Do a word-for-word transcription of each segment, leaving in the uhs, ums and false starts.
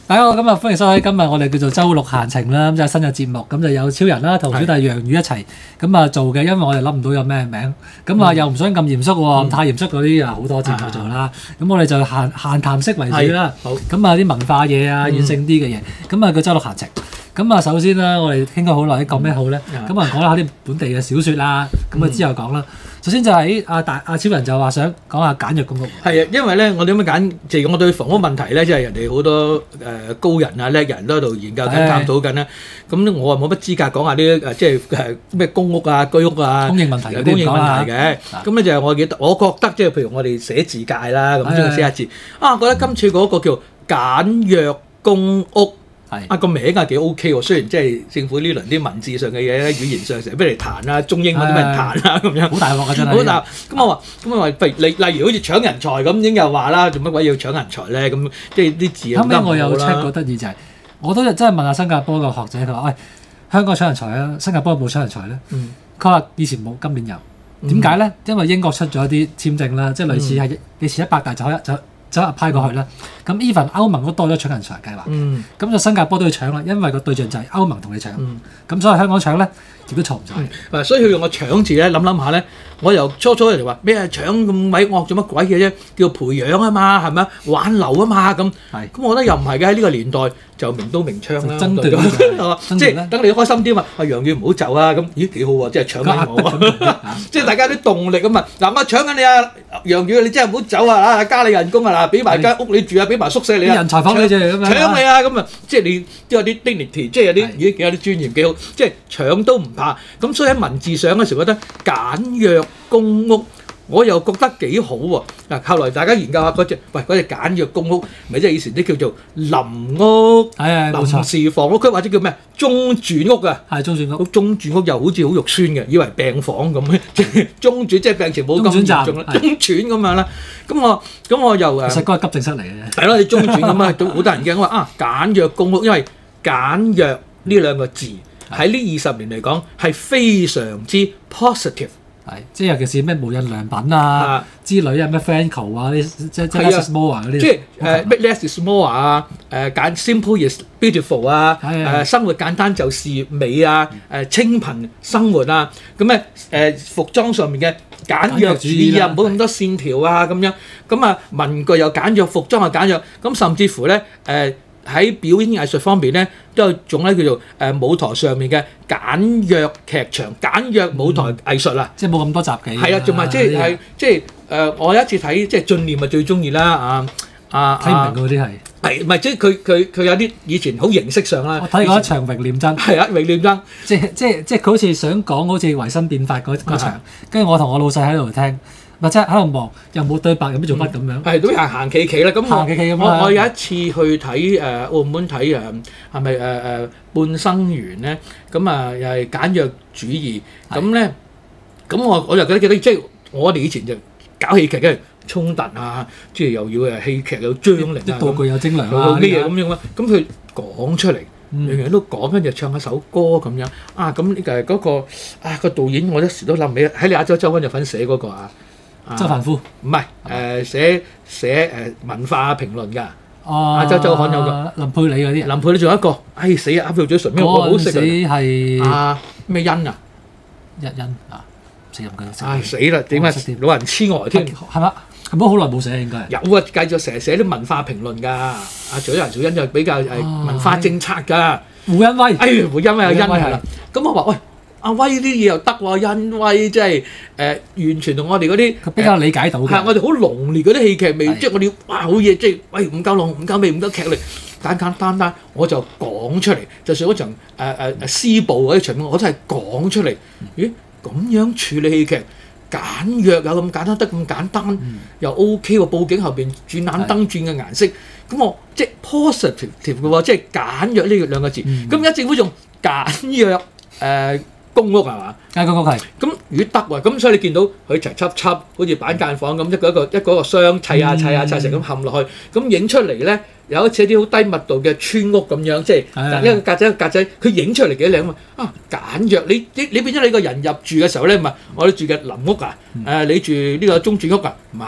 大家好，今日歡迎收睇今日我哋叫做週六閒情啦，咁就係新嘅節目，咁就有超人啦同小弟楊宇一齊咁啊做嘅，因為我哋諗唔到有咩名，咁啊又唔想咁嚴肅喎，太嚴肅嗰啲啊好多節目做啦，咁我哋就閒閒談式為主啦，咁啊啲文化嘢啊軟性啲嘅嘢，咁啊個週六閒情。咁啊，首先咧，我哋傾咗好耐，講咩好咧？咁啊，講下啲本地嘅小説啦。咁啊，之後講啦。首先就係阿大阿超人就話想講下簡約公屋。 係啊，因為咧，我點樣揀？即係我對房屋問題咧，即係人哋好多誒高人啊、叻人都喺度研究緊、探討緊啦。咁我啊冇乜資格講下啲誒，即係誒咩公屋啊、居屋啊、 供應問題嗰啲供應問題嘅。咁咧就係我記得，我覺得即係譬如我哋寫字界啦，咁中意寫下字啊，覺得今次嗰個叫簡約公屋。係啊，個名啊幾 O K 喎，雖然即係政府呢輪啲文字上嘅嘢咧，語言上成日俾你彈啊，中英嗰啲俾人彈啊咁樣， 好大鑊啊真係。 好大咁我話，咁我話，譬如例例如好似搶人才咁，已經又話啦，做乜鬼要搶人才咧？咁即係啲字後尾我有 check 過得意就係，我都真係問下新加坡個學者，佢話：喂，香港搶人才啊，新加坡有冇搶人才咧？佢話以前冇，今年有。點解咧？因為英國出咗啲簽證啦，即係類似係你前一百大就可以就。走入派過去啦，咁 even 歐盟都多咗搶人才計劃，咁、嗯、就新加坡都要搶啦，因為個對象就係歐盟同你搶，咁、嗯、所以香港搶咧亦都錯唔晒。嗱、 嗯，所以佢用個搶字咧，諗諗下咧，我由初初人哋話咩搶咁鬼惡做乜鬼嘅啫，叫培養啊嘛，係咪啊，挽留啊嘛咁，咁我覺得又唔係嘅，喺呢個年代就明刀明槍啦，針對即係等你開心啲嘛，阿楊宇唔好走啊，咁咦幾好喎，即係搶緊我，即係大家啲動力咁嘛，嗱我搶緊你啊，楊宇你真係唔好走啊，啊加你人工啊嗱，俾埋間屋你住啊，俾埋宿舍你啊， 人才房你啫咁樣， 搶你啊咁啊，即係你都有啲 dignity， 即係有啲咦有啲尊嚴幾好，即係搶都唔怕，咁所以喺文字上嘅時候覺得簡約公屋。我又覺得幾好喎！嗱，後來大家研究下嗰隻，喂嗰隻簡約公屋，咪即係以前啲叫做臨屋、臨時房屋區或者叫咩中轉屋啊？係中轉屋。中轉屋又好似好肉酸嘅，以為病房咁，即係中轉即係病情冇咁嚴重啦，中轉咁樣啦。咁我咁我又誒， 其實嗰係急症室嚟嘅。 係咯，你中轉咁啊，都好得人驚。我話啊，簡約公屋，因為簡約呢兩個字喺呢二十年嚟講係非常之 positive。 係，即係尤其是咩無印良品啊之類啊，咩 Franco 啊啲，即係 less is more 嗰啲。即係誒咩 less is more 啊，誒簡 simple is beautiful 啊，誒生活簡單就是美啊，誒清貧生活啊，咁咧誒服裝上面嘅簡約主義啊，唔好咁多線條啊咁樣，咁啊文具又簡約，服裝又簡約，咁甚至乎咧誒。喺表演藝術方面咧，都有種咧叫做誒舞台上面嘅簡約劇場、簡約舞台藝術啦、嗯， 即係冇咁多雜技。 係啦，同埋即係係即係誒，我有一次睇即係進念咪最中意啦，啊啊睇唔明嗰啲係係唔係即係佢佢佢有啲以前好形式上啦。 我睇過一場榮念真。係啊，榮念真， 即係即係即係佢好似想講好似維新變法嗰嗰場，跟住我同我老細喺度聽。或者喺度望，又冇對白，有咩做乜咁樣？ 係都行行企企啦。咁行企企咁我我有一次去睇誒、呃、澳門睇誒係咪誒誒半生緣咧？咁啊又係簡約主義。咁咧，咁我我就覺得記得，即係我哋以前就搞戲劇嘅衝突啊，即係又要誒戲劇有張力啊， 道具有精良啊，咩嘢咁樣啊？咁佢講出嚟，樣樣都講，跟住唱一首歌咁樣啊！咁呢個係嗰個啊個導演，我一時都諗起喺你亞洲周刊有份寫嗰個啊。 周凡夫唔係誒寫寫誒文化評論㗎， 亞洲週刊有個林佩理嗰啲， 林佩理仲有一個，哎死啊！噏到嘴唇，咩好好食啊！係啊咩欣啊， 日欣啊，死唔記得。 唉死啦！點解老人痴呆添？ 係嘛？係咪好耐冇寫應該？ 有啊，繼續成日寫啲文化評論㗎。阿蔣仁小欣就比較係文化政策㗎。 胡恩威， 哎胡恩威有欣係啦。咁我話喂。阿威啲嘢又得喎，欣威即係誒完全同我哋嗰啲比較理解到嘅。 係我哋好濃烈嗰啲戲劇味，即係我哋哇好嘢，即係喂唔夠濃、唔夠味、唔夠劇力，簡簡單單我就講出嚟。就算嗰場誒誒誒施暴嗰啲場面，我都係講出嚟。咦咁樣處理戲劇簡約有咁簡單得咁簡單，嗯、又 OK 喎。佈景後邊轉眼燈轉嘅顏色，咁我即係 positive 嘅喎，即係簡約呢兩個字。咁而家政府仲簡約誒。呃公屋係嘛？ 間公屋係。咁如果得喎，咁所以你見到佢齊輯輯，好似板間房咁，一個一個一個一個箱砌下砌下砌成咁冚落去，咁影出嚟咧，有一似啲好低密度嘅村屋咁樣，即係一個格仔一個格仔，佢影出嚟幾靚啊！啊簡約，你你你變咗你個人入住嘅時候咧，唔係我哋住嘅臨屋啊，誒、嗯呃、你住呢個中轉屋啊，唔係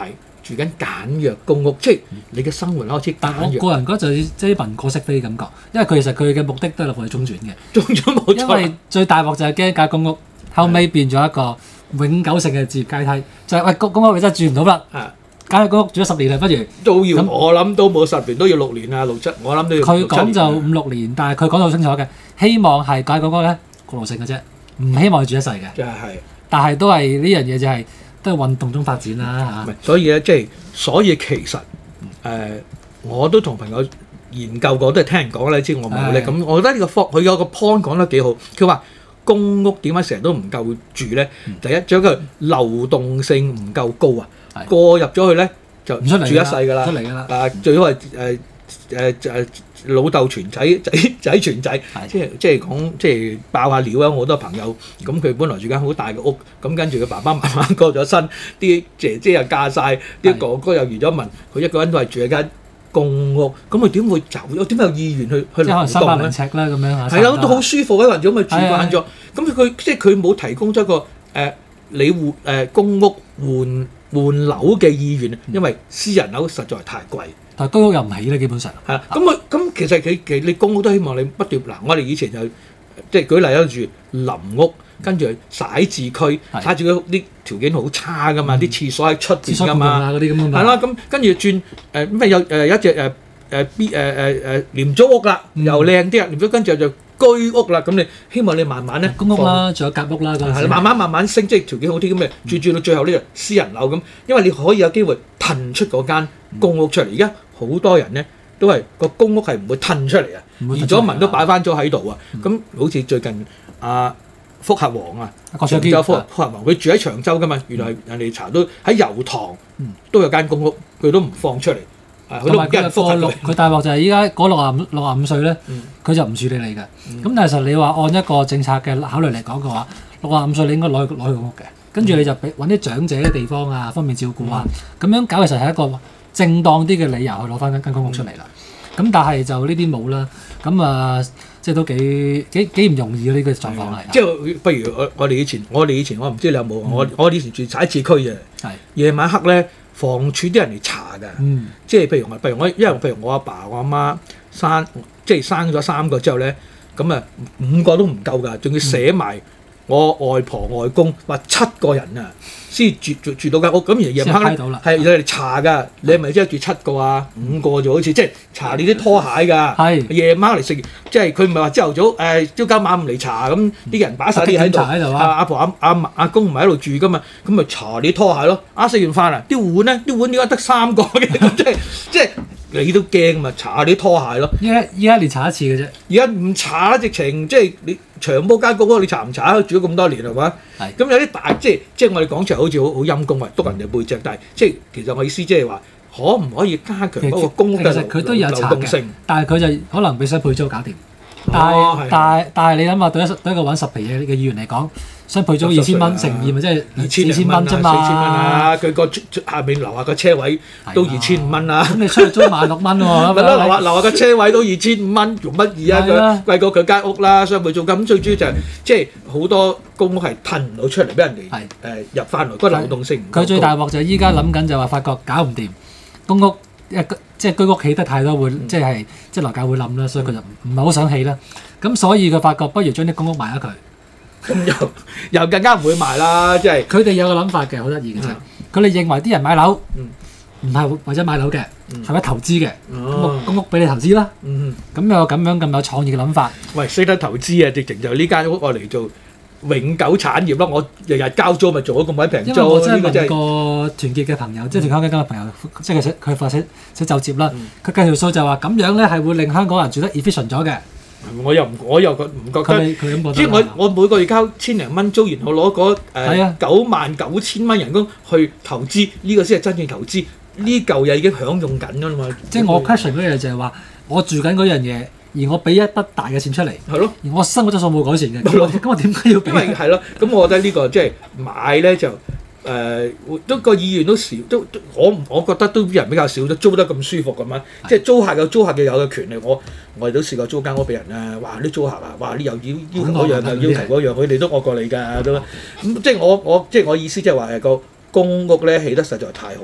住緊簡約公屋，即係你嘅生活開始但我簡約。 個人覺得就即係文過飾非感覺，因為佢其實佢嘅目的都係落去中轉嘅。 中咗冇因錯。 為最大鑊就係驚間公屋後尾變咗一個永久性嘅置業階梯，就係、喂公公屋你真係住唔到啦， 啊， 簡約公屋住咗十年啦，不如都要咁我諗都冇十年，都要六年啊，六七，我諗都要佢六七年講就五六年，但係佢講到好清楚嘅，希望係簡約公屋咧過渡性嘅啫，唔希望佢住一世嘅。 即係係。 但係都係呢樣嘢就係、都係運動中發展啦嚇。 唔係所以咧，即係所以其實誒、呃，我都同朋友研究過，都係聽人講咧，知我冇咧。咁我覺得呢個科佢有個 point 講得幾好，佢話公屋點解成日都唔夠住咧？ 嗯第一，仲有佢流動性唔夠高啊， 係過入咗去咧就唔出嚟住一世㗎啦， 出嚟㗎啦。 啊，最好係誒誒誒老豆傳仔，仔仔傳仔， 係即係即係講即係爆下料啊！我好多朋友咁佢本來住間好大嘅屋，咁跟住佢爸爸媽媽過咗身，啲姐姐又嫁晒，啲係哥哥又移咗民，佢一個人都係住喺間公屋，咁佢點會走？點有意願去去流即係可能三百動咧？ 零尺啦咁樣嚇。 係啊，都好舒服啊！或者咪住慣咗係， 咁佢即係佢冇提供咗一個誒、呃、你換誒、呃、公屋換換樓嘅意願，因為私人樓實在太貴。 但係公屋又唔起咧，基本上。 係啦，咁佢咁其實佢其實你公屋都希望你不斷嗱，我哋以前就即係舉例啦，住林屋，跟住徙置區， 係徙置區啲條件好差噶嘛，啲、廁所喺出廁所共用邊噶嘛， 啊嗰啲咁啊嘛。 係啦，咁跟住轉誒咩有誒一隻誒誒 B 誒誒誒廉租屋啦， 嗯又靚啲啊，廉租跟住就居屋啦，咁你希望你慢慢咧公屋啦，仲有夾屋啦嗰陣時。 係啦，慢慢慢慢升，即係條件好啲咁嘅，轉轉到最後呢個私人樓咁，因為你可以有機會騰出嗰間公屋出嚟。而家好多人咧都係個公屋係唔會騰出嚟啊， 唔會移騰出嚟啊咗民都擺翻咗喺度啊。咁好似最近阿福客王啊， 郭卓堅長洲福啊福客王，佢住喺長洲噶嘛，原來人哋查到喺油塘嗯都有間公屋，佢都唔放出嚟，啊佢都唔同埋佢俾人覆核個六， 佢。 佢大鑊就係依家嗰六啊五六啊五歲咧， 嗯佢就唔處理你嘅。 嗯咁但係實你話按一個政策嘅考慮嚟講嘅話，六啊五歲你應該攞去攞去個屋嘅，跟住你就俾揾啲長者嘅地方啊，方便照顧啊，咁樣搞其實係一個正當啲嘅理由去攞翻間間公屋出嚟啦。咁但係就呢啲冇啦，咁啊即係都幾幾幾唔容易嘅呢個狀況係。 即係不如我我哋以前，我哋以前我唔知你有冇，我我以前住徙置區嘅， 係夜晚黑咧房署啲人嚟查㗎。 嗯即係譬如我，譬如我，因為譬如我阿爸我阿媽生，即係生咗三個之後咧，咁啊五個都唔夠㗎，仲要寫埋我外婆外公，話七個人啊，先住住住到間屋。咁而夜晚黑咧先批到啦係有人查㗎，你係咪真係住七個啊？五個就好似即係查你啲拖鞋㗎。 係夜晚嚟食，即係佢唔係話朝頭早誒朝九晚五嚟查，咁啲人擺晒啲喺度， 查喺度啊阿阿婆阿阿阿公唔係喺度住㗎嘛，咁咪查你拖鞋咯。啊食完飯啊，啲碗咧，啲碗點解得三個嘅？咁即係即係你都驚嘛？查你拖鞋咯。 依家依家一年查一次嘅啫。 而家唔查直情即係你長毛間公屋，你查唔查？住咗咁多年係嘛？ 係咁有啲大即係即係我哋講出嚟好似好好陰公啊，督人哋背脊，但係即係其實我意思即係話，可唔可以加強嗰個公屋嘅其實佢都有流查嘅動性？ 但係佢就可能俾雙倍租搞掂。但係、 哦係但係但係你諗下，對一對一個揾十皮嘢嘅議員嚟講，雙倍租二千蚊乘二咪即係二千二千蚊啫嘛。 四千蚊啊！佢個下面樓下個車位都二千五蚊啦。 咁你出去租萬六蚊喎， 咪咯，樓下樓下個車位都二千五蚊，用乜嘢係啊啊？佢貴過佢間屋啦，雙倍租金。咁最主要就係即係好多公屋係騰唔到出嚟俾人哋係誒入翻嚟，嗰個流動性唔夠高佢最大鑊就係依家諗緊就話發覺搞唔掂，公屋一即係居屋起得太多會即係即係樓價會冧啦，所以佢就唔唔係好想起啦。咁所以佢發覺不如將啲公屋賣咗佢。 咁又又更加唔會賣啦，即係佢哋有個諗法嘅，好得意嘅啫。 嗯佢哋認為啲人買樓嗯唔係為咗買樓嘅， 嗯係為投資嘅。咁哦啊公屋俾你投資啦。 嗯， 咁有咁樣咁有創意嘅諗法。 喂，識得投資啊，直情就呢間屋我嚟做永久產業咯。我日日交租咪做咗咁鬼平因為我租， 真係呢個真係問過團結嘅朋友，即係團香港嘅朋友，即係佢寫佢發寫寫就接啦。 嗯佢計條數就話咁樣咧係會令香港人住得 efficient 咗嘅。 我又唔我又覺唔覺得。 佢哋佢咁覺得。 即係我我每個月交千零蚊租，然後攞嗰係啊誒九萬九千蚊人工去投資，呢、個先係真正投資。呢嚿嘢已經享用緊㗎啦嘛。 即係我 question 嗰樣就係話，我住緊嗰樣嘢，而我俾一筆大嘅錢出嚟， 係咯， 而我生活質素冇改善嘅， 係咯咁我點解要俾因？為係咯，咁我覺得呢、個即係買咧就誒、呃都個意願都少，都都我我覺得都啲人比較少，都租得咁舒服咁樣。即係租客有租客嘅有嘅權利，我我哋都試過租間屋俾人啊，哇！啲租客啊，哇！你又要要求嗰樣又要求嗰樣，佢哋都惡過你㗎都。咁即係我我即係我意思即係話誒個公屋咧起得實在太好啦，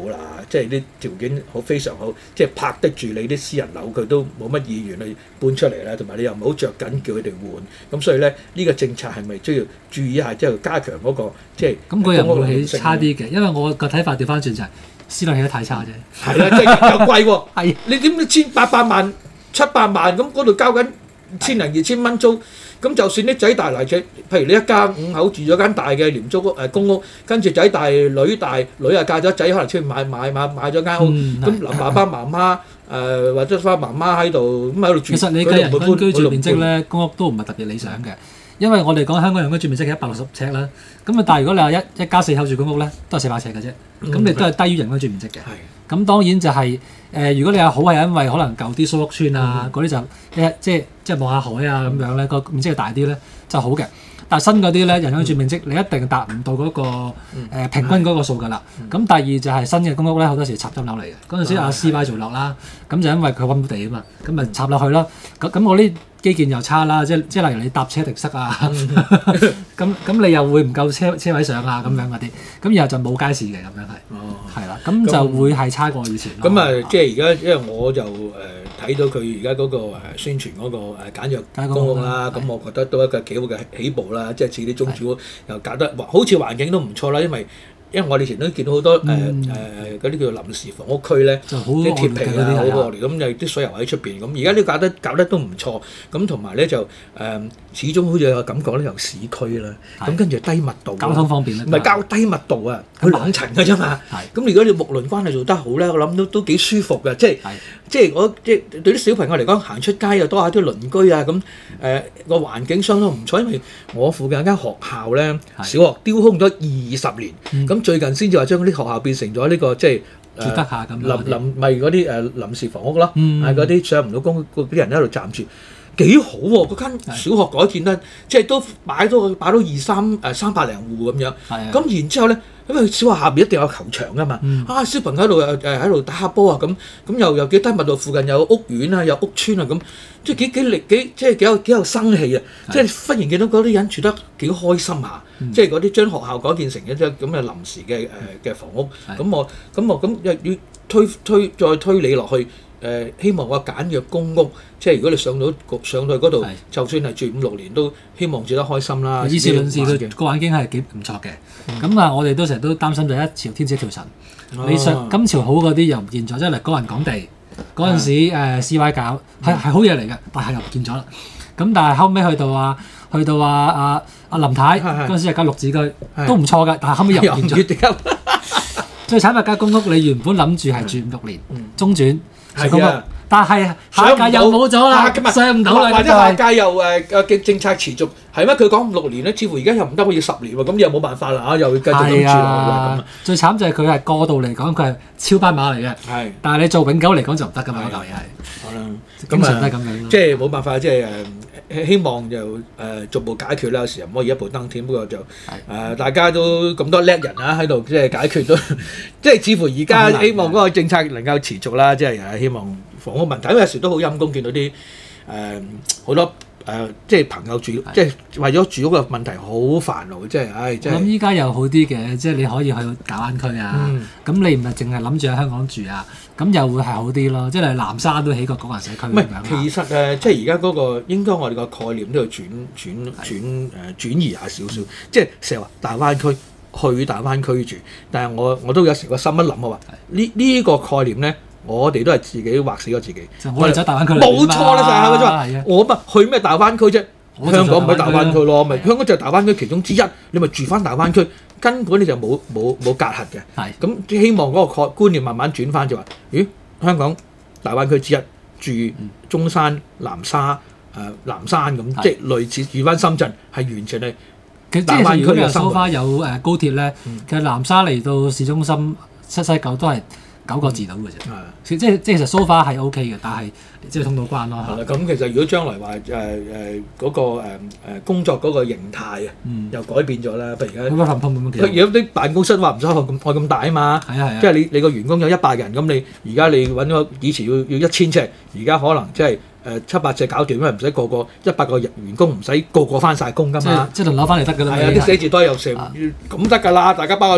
即係啲條件好非常好，即係拍得住你啲私人樓，佢都冇乜意願去搬出嚟啦，同埋你又唔好着緊叫佢哋換，咁所以咧呢、呢個政策係咪都要注意一下，即係加強嗰、嗰個即係咁佢又唔會起差啲嘅，因為我個睇法調翻轉就係私樓起得太差啫。 係啦，即係又貴喎。 係你點知千八百萬、七百萬咁嗰度交緊千零二千蚊租？咁就算啲仔大嚟嘅，譬如你一家五口住咗間大嘅廉租屋誒公屋，跟住仔大女大女啊嫁咗仔，可能出去買買買買咗間屋，咁臨、嗯、爸爸媽媽誒、呃、或者翻媽媽喺度咁喺度住。 其實你計人均居住面積咧，公屋都唔係特別理想嘅，因為我哋講香港人均居住面積係一百六十尺啦。咁啊，但係如果你話一一家四口住公屋咧，都係四百尺嘅啫，咁、嗯、你都係低於人均居住面積嘅。咁當然就係、是、誒、呃，如果你話好係因為可能舊啲蘇屋村啊嗰啲、嗯、就一即係即係望下海啊咁樣咧，個面積大啲咧就好嘅。但係新嗰啲咧，人均居住面積你一定達唔到嗰、那個、 嗯呃、平均嗰個數㗎啦。咁、嗯、第二就係新嘅公屋咧，好多時插針樓嚟嘅。嗰陣時阿 C Y 做落啦，咁就因為佢揾到地啊嘛，咁咪插落去咯。咁咁我啲基建又差啦，即係即係例如你搭車停塞啊，咁咁你又會唔夠車車位上啊咁樣嗰啲，咁然後就冇街市嘅咁樣係，係啦，咁就會係差過以前。 咁啊，即係而家因為我就誒睇到佢而家嗰個誒宣傳嗰個誒簡約公屋啦，咁我覺得都一個幾好嘅起步啦，即係似啲中小屋又搞得好似環境都唔錯啦，因為。因為我哋以前都見到好多誒誒嗰啲叫臨時房屋區咧，啲鐵皮啊好惡劣，咁有啲水油喺出邊，咁而家呢搞得搞得都唔錯，咁同埋咧就誒、呃、始終好似有感覺咧，由市區啦，咁跟住低密度， 交通方便咧， 唔係交低密度啊，佢兩層嘅啫嘛，咁如果你木輪關係做得好咧，我諗都都幾舒服嘅，即係即係我即係對啲小朋友嚟講，行出街又多下啲鄰居啊，咁誒個環境相當唔錯，因為我附近有間學校咧，小學丟空咗二十年，咁、嗯、最近先至話將嗰啲學校變成咗呢、這個即係住得下咁臨臨咪嗰啲誒臨時房屋咯，係嗰啲上唔到工嗰啲人喺度暫住，幾好喎、啊！嗰間小學改建得即係都擺到擺到二三誒三百零戶咁樣，咁然之後咧，因為小學下邊一定有球場噶嘛，嗯、啊小朋友喺度誒誒喺度打下波啊咁，咁又又幾低密度，附近有屋苑啊，有屋村啊咁，即係幾幾力幾即係幾有幾有生氣啊！即係忽然見到嗰啲人住得幾開心下。嗯、即係嗰啲將學校改建成一啲咁嘅臨時嘅誒嘅房屋，咁我咁我咁又要推推再推理落去誒、呃，希望我簡約公屋，即係如果你上到上到去嗰度，就算係住五六年都希望住得開心啦。 以事論事，佢個環境係幾唔錯嘅。咁啊、嗯，我哋都成日都擔心就一朝天子一條神，啊、你上今朝好嗰啲又唔見咗，即係嚟港人港地嗰陣時誒 C Y 搞係係好嘢嚟嘅，但係又唔見咗啦。咁但係後尾去到啊，去到啊啊啊林太嗰陣時係間綠置居，都唔錯㗎，但係後尾又唔見咗。最慘係間公屋，你原本諗住係住五六年，中轉係公屋，但係下一屆又冇咗啦，上唔到啦， 或者下屆又誒嘅政策持續係咩？佢講五六年咧，似乎而家又唔得，要十年喎，咁又冇辦法啦嚇，又要繼續咁住落去啦咁。 最慘就係佢係過度嚟講，佢係超班馬嚟嘅， 係，但係你做永久嚟講就唔得㗎嘛，嗰嚿嘢係。 好啦， 經常都係咁樣咯。 即係冇辦法，即係誒希望就誒、呃、逐步解決啦。有時唔可以一步登天，不過就誒、呃、大家都咁多叻人啊喺度，即係解決都即係似乎而家希望嗰個政策能夠持續啦。即係誒希望房屋問題，因為有時都好陰功，見到啲誒好多。誒、呃，即係朋友住，即係為咗住屋嘅問題好煩惱，即係，唉，即係。我諗依家又好啲嘅，即係你可以去大灣區啊，咁、嗯、你唔係淨係諗住喺香港住啊，咁又會係好啲咯。即係南沙都起個港人社區咁樣。唔係， 其實誒、呃，即係而家嗰個應該我哋個概念都要轉轉轉誒轉移下少少，即係成日話大灣區去大灣區住，但係我我都有時個心一諗啊話，呢呢、這個概念咧。我哋都係自己畫死咗自己。 我哋走大灣區冇錯啦，就係嗰種。我咪去咩大灣區啫？香港唔係大灣區咯，咪香港就係大灣區其中之一。你咪住翻大灣區，根本你就冇冇冇隔閡嘅。係。咁希望嗰個觀念慢慢轉翻，就話：咦，香港大灣區之一，住中山、南沙、誒南山咁，即係類似住翻深圳，係完全係。 其實即係如果你收翻有誒高鐵咧，其實南沙嚟到市中心西西九都係。九個字到嘅啫，嗯、即係即係其實 so far 係 OK 嘅，但係即係通到關咯。 係啦，咁其實如果將來話誒誒嗰個誒誒工作嗰個形態啊，嗯、又改變咗啦。譬如而家，如果啲辦公室話唔使開咁開咁大啊嘛，係啊係啊，即係你你個員工有一百人，咁你而家你揾個以前要要一千尺，而家可能即係誒七八尺搞掂，因為唔使個個一百個員工唔使個個翻晒工㗎嘛。即係輪流翻嚟得㗎啦。係啊，啲寫字多又成咁得㗎啦，大家包個。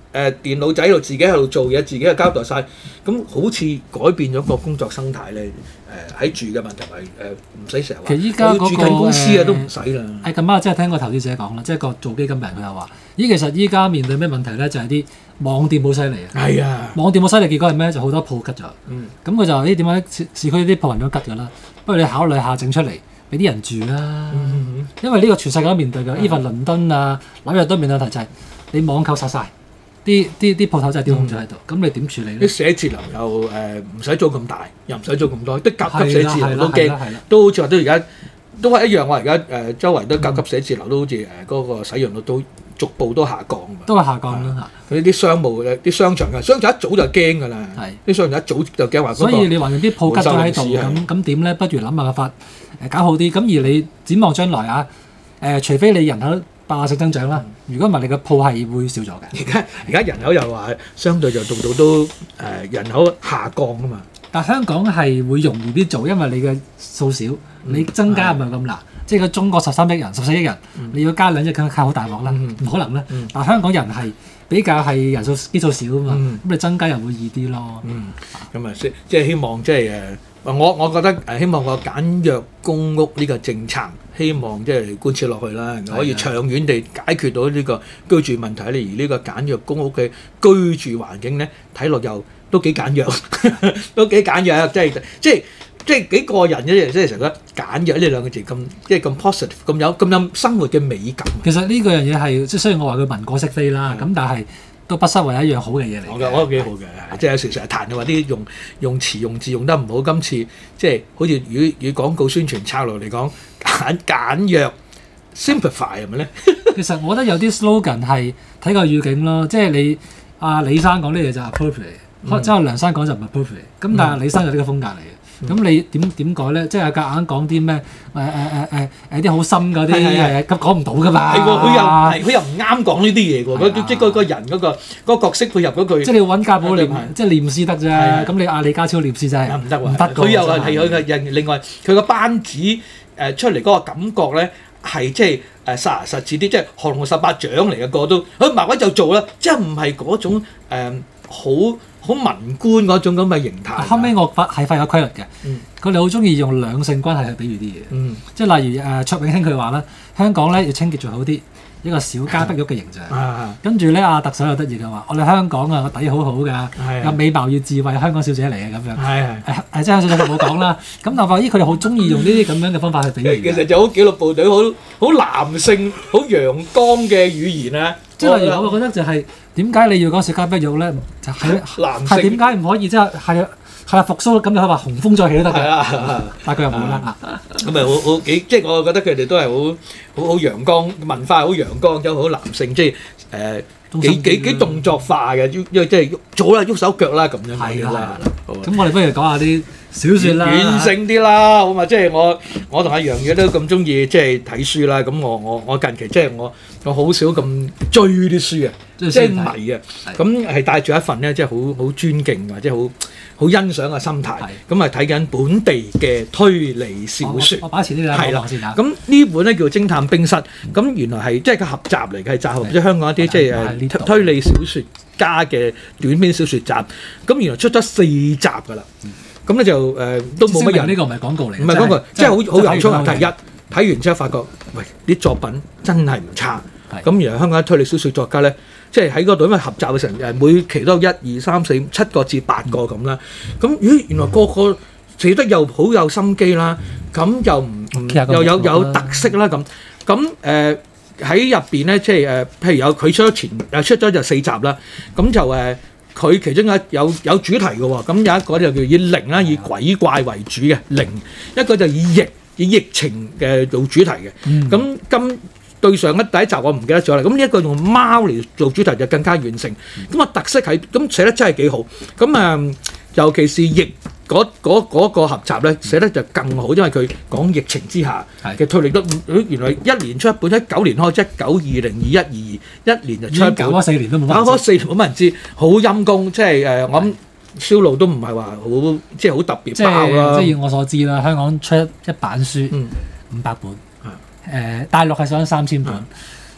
誒電腦仔喺度自己喺度做嘢，自己係交代晒，咁好似改變咗個工作生態咧。誒喺住嘅問題係誒唔使成日話， 其實依家嗰個住近公司啊都唔使啦。 誒咁啊，即係聽個投資者講啦，即係個做基金人佢又話：咦，其實依家面對咩問題咧？就係啲網店好犀利啊！ 係啊， 網店好犀利，結果係咩？就好多鋪吉咗。 嗯， 咁佢就話：咦，點解市市區啲鋪人都吉咗啦？不如你考慮下整出嚟俾啲人住啦。 嗯、 因為呢個全世界都面對嘅，even、嗯、倫敦啊、紐約都面對問題就係你網購殺晒。啲啲啲鋪頭真係丟空咗喺度，咁、嗯、你點處理咧？ 啲寫字樓又誒唔使租咁大，又唔使租咁多，啲甲級寫字樓都驚，都好似話都而家都係一樣。我而家誒周圍都甲級寫字樓都好似誒嗰個使用率都逐步都下降。都係下降啦嚇。佢啲商務嘅啲商場嘅商場一早就驚㗎啦，啲商場一早就驚話。所以你話用啲鋪吉咗喺度，咁咁點咧？不如諗下辦法誒搞好啲。咁而你展望將來啊，誒、呃、除非你人口爆炸性增長啦，如果唔係你個鋪係會少咗嘅。而家而家人口又話相對就度度都誒、呃、人口下降啊嘛。但香港係會容易啲做，因為你嘅數少，嗯、你增加唔係咁難。即係個中國十三億人、十四億人，嗯、你要加兩億，梗係靠好大鑊啦，唔、嗯、可能啦。嗯、但香港人係比較係人數基數少啊嘛，咁、嗯、你增加又會易啲咯。咁啊、嗯，即係希望即係誒。我我覺得誒希望個簡約公屋呢個政策，希望即係貫徹落去啦，可以長遠地解決到呢個居住問題咧。而呢個簡約公屋嘅居住環境咧，睇落又都幾簡約，都幾簡約，即係即係即係幾個人嘅，即係成日覺得簡約呢兩個字咁，即係咁 positive，咁有咁有生活嘅美感。其實呢個樣嘢係即係雖然我話佢文過飾非啦，咁的但係。都不失為一樣好嘅嘢嚟。我覺得我覺得幾好嘅，的即係有時成日彈嘅話啲用用詞用字用得唔好，今次即係好似與與廣告宣傳策略嚟講簡簡約 simplify 係咪咧？其實我覺得有啲 slogan 係睇個語境咯，即係你阿李生講呢嘢就 appropriate，即係梁生講就唔 appropriate。咁但係李生有呢個風格嚟嘅。咁、嗯、你點點改咧？即係夾硬講啲咩？誒誒誒誒誒啲好深嗰啲誒，咁講唔到噶嘛？係喎，佢又係佢又唔啱講呢啲嘢喎。的即係嗰個人嗰、嗰個嗰個角色配合嗰句。即係你要揾家寶念，即係念詩得啫。咁的你阿李家超念詩真係唔得喎。唔得。佢又係係佢嘅人，另外佢個班子誒出嚟嗰個感覺咧係即係誒實牙實齒啲，即係降龍十八掌嚟嘅個都。佢埋位就做啦，即係唔係嗰種誒好。好文官嗰種咁嘅形態。後尾我發係發有規律嘅，佢哋好中意用兩性關係去比喻啲嘢，嗯、即係例如誒、呃、卓永興佢話啦，香港咧要清潔做好啲，一個小家碧玉嘅形象。啊、跟住咧阿特首又得意嘅話，我哋香港啊個底好好㗎，有美貌與智慧，香港小姐嚟嘅咁樣。係係誒，即係香港小姐冇講啦。咁但係話咦，佢哋好中意用呢啲咁樣嘅方法去比喻。其實就好紀律部隊，好好男性、好陽剛嘅語言啊。即係例如我覺得就係點解你要講小家碧玉咧？就係係點解唔可以即係係係啊復甦咁就可以話雄風再起都得嘅。但係佢又冇啦。咁咪好好幾即係我覺得佢哋都係好好好陽光文化，好陽光又好男性，即係誒幾幾幾動作化嘅，因為即係喐早啦，喐手腳啦咁樣嘅啦。咁我哋不如講下啲小説啦，軟性啲啦，好嘛？即係我我同阿楊宇都咁中意即係睇書啦。咁我我我近期即係我我好少咁追啲書啊，即係迷啊。咁係帶住一份咧，即係好好尊敬或者好好欣賞嘅心態。咁啊睇緊本地嘅推理小説。我擺前呢兩個講先嚇。咁呢本咧叫《偵探冰室》，咁原來係即係個合集嚟嘅，係集合即係香港一啲即係誒推理小説家嘅短篇小説集。咁原來出咗四集㗎啦。咁咧就誒、呃、都冇乜人，呢個唔係廣告嚟，唔係廣告，即係好好有趣啊！第一睇完之後發覺，喂啲作品真係唔差。咁的原來香港推理小説作家咧，即係喺嗰度因為合集嘅成誒每期都有一二三四七個至八個咁啦。咁咦、嗯、原來個個寫得又好有心機啦，咁又唔又有有特色啦咁。咁誒喺入邊咧，即係誒、呃、譬如有佢出咗前誒出咗就四集啦，咁就誒。呃佢其中一有有主題嘅喎，咁有一個就叫以靈啦，以鬼怪為主嘅靈，一個就以疫以疫情嘅做主題嘅。咁今對上一第一集我唔記得咗啦。咁呢一個用貓嚟做主題就更加完成。咁啊特色係咁寫得真係幾好。咁啊尤其是疫嗰嗰嗰個合集咧寫得就更好，因為佢講疫情之下嘅推理都原來一年出一本，一九年開，一九二零二一二二一年就出一本，搞咗四年都冇乜，搞咗四年冇乜人知，好陰功，即係誒我諗銷路都唔係話好即係好特別爆啦。即係以我所知啦，香港出一版書五百本，誒大陸係想三千本。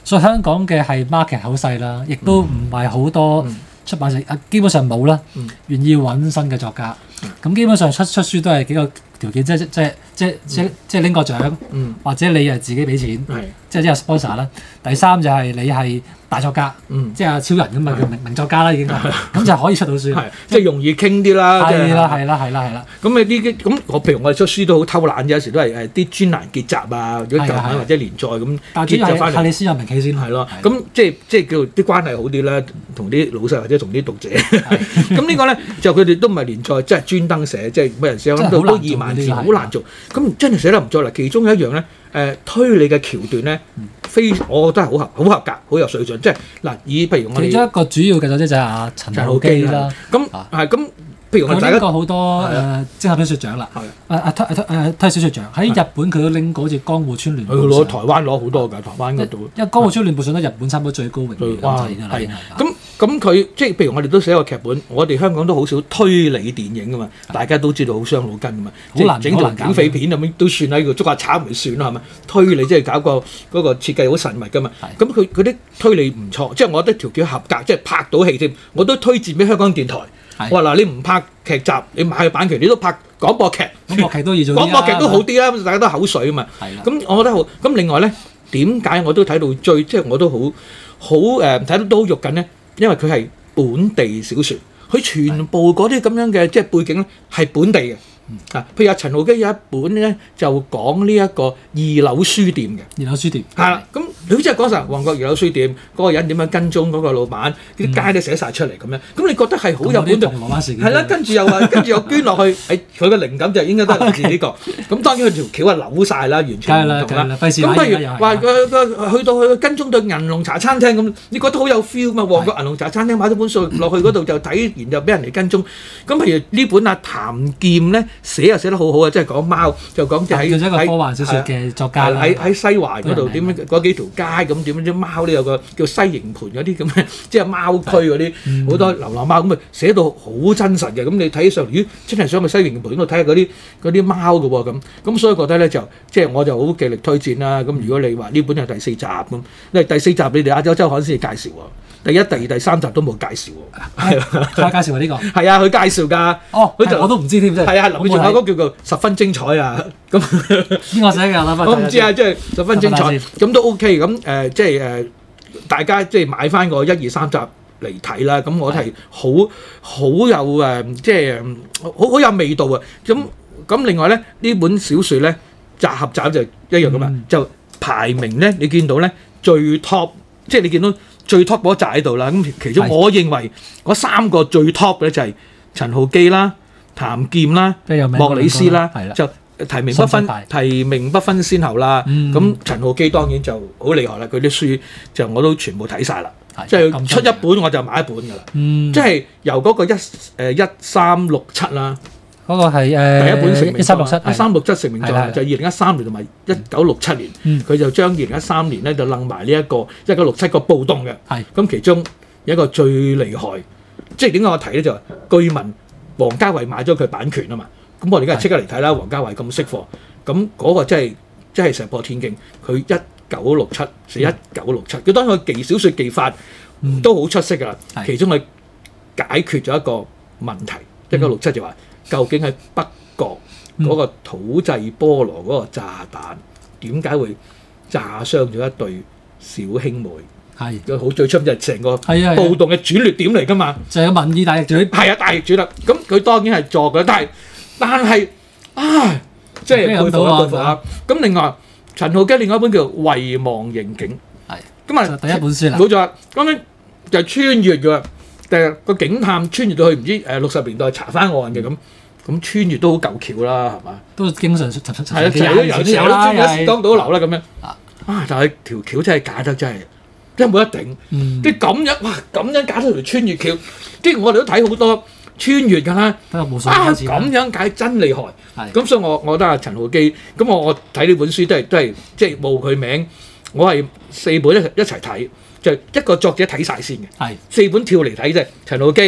所以香港嘅係 market 好細啦，亦都唔係好多出版社啊，基本上冇啦，願意揾新嘅作家。咁基本上出出書都係幾個條件，即係即係即係即係即係拎個獎，或者你係自己俾錢，即係即係 sponsor 啦。第三就係你係大作家，即係超人咁嘛，叫名名作家啦已經，咁就可以出到書， 即係容易傾啲啦。 係啦係啦係啦係啦。 咁你呢啲咁我譬如我哋出書都好偷懶嘅，有時都係誒啲專欄結集啊，如果舊版或者連載咁結集翻嚟。係你先有名氣先係咯。咁即係即係叫啲關係好啲啦，同啲老細或者同啲讀者。咁呢個咧就佢哋都唔係連載，即係專登寫，即係每人寫咁都都二萬字，好難做。咁真係寫得唔錯啦。其中有一樣咧。誒、呃、推理嘅橋段咧，非我覺得係好合好合格，好有水準。即係嗱，以譬如我哋其中一個主要嘅作者就係阿陳浩基啦。咁係咁，譬如我哋大家拎過好多誒精合小説獎啦。係啊啊推誒推小説獎喺日本佢都拎過好似《江戶川亂步》。 佢攞台灣攞好多㗎，台灣嗰度。 因為《江戶川亂步》上得日本差唔多最高榮譽咁滯㗎啦。 咁咁佢即係譬如我哋都寫過劇本，我哋香港都好少推理電影㗎嘛，大家都知道好傷腦筋㗎嘛，即係整條警匪片咁樣都算喺度捉下賊咪算啦係咪？推理即係搞個嗰個設計好神密㗎嘛，咁佢佢啲推理唔錯，即係我覺得條橋合格，即係拍到戲添，我都推薦俾香港電台。我話嗱，你唔拍劇集，你買版權，你都拍廣播劇， 廣播劇都易做啲啦， 廣播劇都好啲啦，大家都口水啊嘛。咁我覺得好，咁另外咧，點解我都睇到最即係我都好好誒睇到都好肉緊咧？因為佢係本地小説，佢全部嗰啲咁樣嘅即係背景咧係本地嘅。啊，譬如阿陳浩基有一本咧就講呢一個二樓書店嘅， 二樓書店係啦，咁佢真係講實旺角二樓書店嗰個人點樣跟蹤嗰個老闆，啲街都寫晒出嚟咁樣，咁你覺得係好有本地？係啦，跟住又話跟住又捐落去，誒佢嘅靈感就應該都係嚟自呢個。咁當然佢條橋係扭晒啦，完全唔同啦。咁譬如話佢佢去到去跟蹤到銀龍茶餐廳咁，你覺得好有 feel 嘛？旺角銀龍茶餐廳買咗本書落去嗰度就睇，然後俾人嚟跟蹤。咁譬如呢本阿譚劍咧。寫又寫得好好啊！即係講貓，就講即係喺喺科幻小説嘅作家喺喺西環嗰度點樣嗰幾條街咁點樣啲貓咧有個叫西營盤嗰啲咁嘅，即係貓區嗰啲好多流浪貓咁啊，寫到好真實嘅。咁你睇起上嚟，咦，真係想去西營盤嗰度睇下嗰啲嗰啲貓嘅喎咁。咁所以覺得咧就即係我就好極力推薦啦。咁如果你話呢本係第四集咁，因為第四集你哋亞洲週刊先至介紹喎。第一、第二、第三集都冇介紹喎，係佢介紹喎呢個， 係啊，佢介紹㗎。 哦，佢就我都唔知添，真係。 係啊，林仲有嗰個叫做十分精彩啊。咁邊個寫嘅？ 我唔知啊，即係十分精彩，咁都 OK。咁誒，即係誒，大家即係買翻個一二三集嚟睇啦。咁我係好好有誒，即係好好有味道啊。咁咁另外咧，呢本小説咧，集合集就一樣㗎嘛，就排名咧，你見到咧最 top，即係你見到。最 top 嗰集喺度啦，咁其中我認為嗰三個最 top 嘅就係陳浩基啦、譚劍啦、莫里斯啦，就提名不分提名不分先後啦。咁、嗯、陳浩基當然就好厲害啦，佢啲書就我都全部睇晒啦，即係出一本我就買一本㗎啦。即係、嗯、由嗰個一誒一三六七啦。 嗰個係誒第一本成名一三六七， 一三六七成名作就係二零一三年同埋一九六七年，佢就將二零一三年咧就楞埋呢一個一九六七個暴動嘅。係咁其中有一個最厲害，即係點解我提咧就係據聞王家衛買咗佢版權啊嘛。咁我哋而家即刻嚟睇啦，王家衛咁識貨，咁嗰個真係真係石破天驚。佢一九六七寫一九六七，佢當佢技小説技法都好出色㗎啦。其中佢解決咗一個問題，一九六七就話。究竟喺北角嗰個土製菠蘿嗰個炸彈點解會炸傷咗一對小兄妹？係個好最出就係成個暴動嘅轉捩點嚟㗎嘛， 就係個民意大逆轉。係啊，大逆轉啦！咁佢當然係作嘅，但係但係啊，即係佩服啊佩服啊！咁另外陳浩基另外一本叫《遺忘刑警》，係咁啊，第一本書啦，冇錯。咁樣就係穿越㗎，誒個警探穿越到去唔知誒六十年代查翻案嘅咁。咁穿越都好舊橋啦，係嘛？都經常出出出係啊，成日都有時候都穿咗時光倒流啦咁樣。啊，但係條橋真係假得真係，真係冇得頂。即係咁樣哇，咁樣假到條穿越橋，即係我哋都睇好多穿越㗎啦。啊，咁樣解真厲害。係。咁所以我我覺得阿陳浩基，咁我我睇呢本書都係都係即係冒佢名，我係四本一一齊睇，就一個作者睇晒先嘅。係。四本跳嚟睇啫，陳浩基。